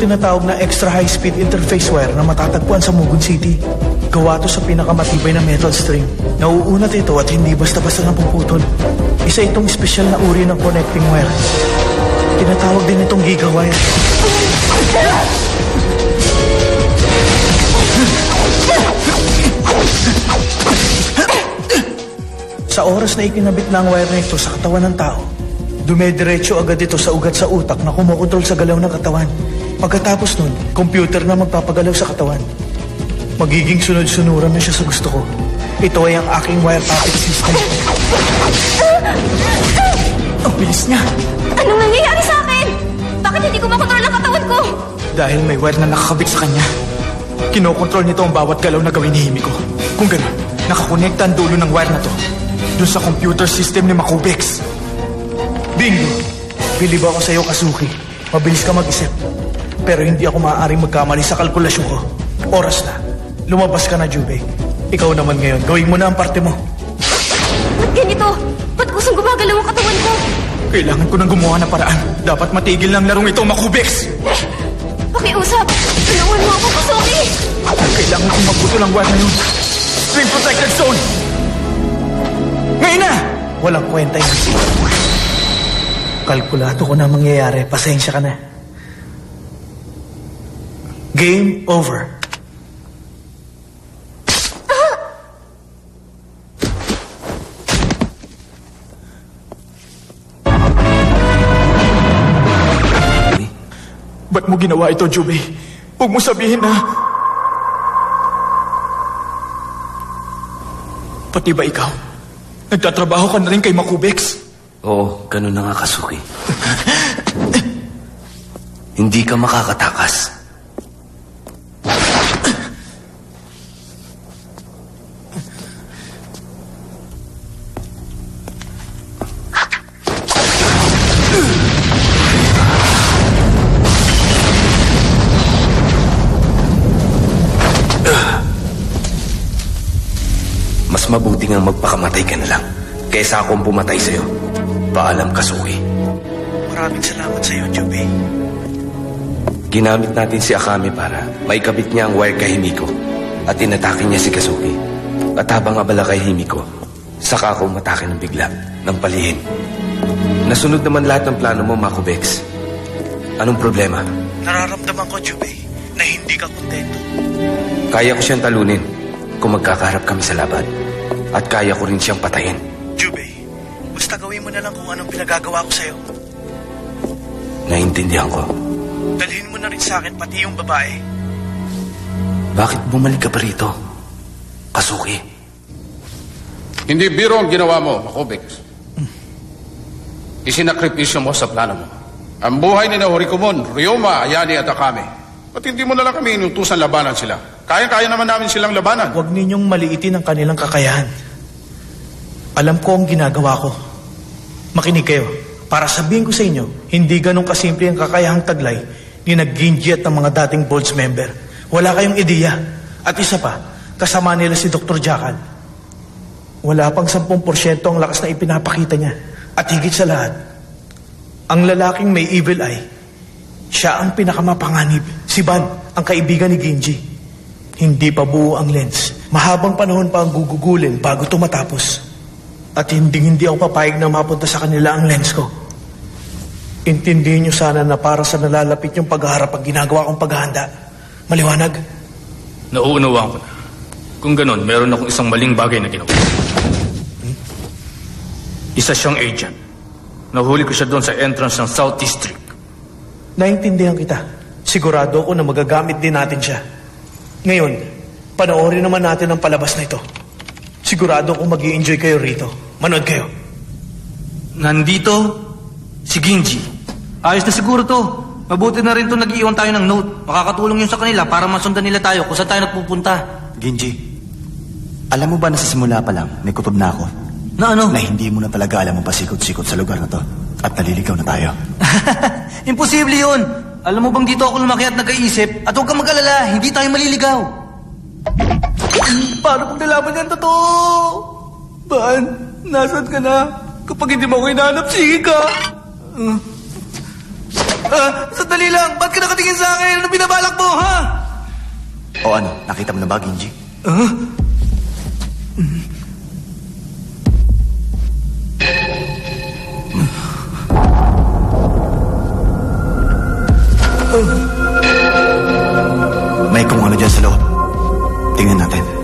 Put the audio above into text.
tinatawag na extra high-speed interface wire na matatagpuan sa Mugun City. Gawa to sa pinakamatibay na metal string. Nauunat ito at hindi basta-basta napuputol. Isa itong espesyal na uri ng connecting wire. Tinatawag din itong gigawire. Sa oras na ikinabit na ang wire na ito sa katawan ng tao, dumediretso agad ito sa ugat sa utak na kumokontrol sa galaw ng katawan. Pagkatapos nun, computer na magpapagalaw sa katawan. Magiging sunod-sunuran na siya sa gusto ko. Ito ay ang aking wire puppet system. Ang bilis niya! Anong nangyayari sa akin? Bakit hindi ko makontrol ang katawan ko? Dahil may wire na nakakabit sa kanya. Kinokontrol nito ang bawat galaw na gawin ni Himiko. Kung gano'n, nakakonekta ang dulo ng wire na to dun sa computer system ni Makubex. Bingo! Bilib ako sa'yo, Kazuki. Mabilis ka mag-isip. Pero hindi ako maaaring magkamali sa kalkulasyon ko. Oras na. Lumabas ka na, Jubei. Ikaw naman ngayon, gawin mo na ang parte mo. Ba't ganito? Ba't kusang gumagalaw ang katawan ko? Kailangan ko nang gumawa ng paraan. Dapat matigil ng larong ito, Makubex! Pakiusap! Tulungan mo ako, Kazuki! Kailangan kong magputol ang wire na yun. Stream protected zone! Ngayon na! Walang kwenta yun. Kalkulado ko na mangyayari. Pasensya ka na. Game over. Ba't mo ginawa ito, Jubei? Huwag mo sabihin na... Pati ba ikaw? Nagtatrabaho ka na rin kay Makubex? Oo, ganun na nga, Kazuki. Hindi ka makakatakas. Mas mabuti nga magpakamatay ka na lang kaysa akong pumatay sa'yo. Paalam, Kazuki. Maraming salamat sa'yo, Jubei. Ginamit natin si Akame para maikabit niya ang wire kay Himiko at inatake niya si Kazuki. At habang abala kay Himiko, saka ako umatake ng bigla, ng palihim. Nasunod naman lahat ng plano mo, Makubex. Anong problema? Nararamdaman ko, Jubei, na hindi ka kontento. Kaya ko siyang talunin kung magkakaharap kami sa laban. At kaya ko rin siyang patayin. Jubei, basta gawin mo na lang kung anong pinagagawa ko sa'yo. Naintindihan ko. Dalhin mo na rin sa akin pati yung babae. Bakit bumalik ka pa rito, Kazuki? Hindi biro ang ginawa mo, Makubex. Isinakripisyo mo sa plano mo. Ang buhay ni Horikomon, Ryoma, Ayane at Akame. At hindi mo na lang kami inutusan labanan sila. Kaya-kaya naman namin silang labanan. Huwag ninyong maliitin ang kanilang kakayahan. Alam ko ang ginagawa ko. Makinig kayo. Para sabihin ko sa inyo, hindi ganun kasimple ang kakayahang taglay ni Ginji at ng mga dating Bolts member. Wala kayong ideya. At isa pa, kasama nila si Dr. Jackal. Wala pang 10% ang lakas na ipinapakita niya. At higit sa lahat, ang lalaking may evil eye, siya ang pinakamapanganib. Si Ban, ang kaibigan ni Ginji. Hindi pa buo ang lens. Mahabang panahon pa ang gugugulin bago ito matapos. At hindi ako papayag na mapunta sa kanila ang lens ko. Intindihin niyo sana na para sa nalalapit yung paghaharap ang ginagawa kong paghahanda. Maliwanag? Nauunawaan ko na. Kung ganon, meron akong isang maling bagay na ginawa. Isa siyang agent. Nahuli ko siya doon sa entrance ng South District. Naintindihan kita. Sigurado ako na magagamit din natin siya. Ngayon, panoorin naman natin ang palabas na ito. Sigurado akong mag-i-enjoy kayo rito. Manood kayo. Nandito, si Ginji. Ayos na siguro to. Mabuti na rin to nag-iwan tayo ng note. Makakatulong yun sa kanila para masundan nila tayo kung saan tayo nagpupunta. Ginji, alam mo ba na sa simula pa lang, may kutob na ako? Na ano? Na hindi mo na talaga alam ang pasikot-sikot sa lugar na to. At naliligaw na tayo. Imposible yun. Alam mo bang dito ako lumaki at nag-iisip? At huwag kang mag-alala, hindi tayo maliligaw. Paano kung nalaman yan totoo? Ban, nasaan ka na? Kapag hindi mo ako hinahanap, sige ka. Sandali lang, ba't ka nakatingin sa akin? O ano, nakita mo na ba, Ginji? May kung ano dyan sa loob. Tingnan natin.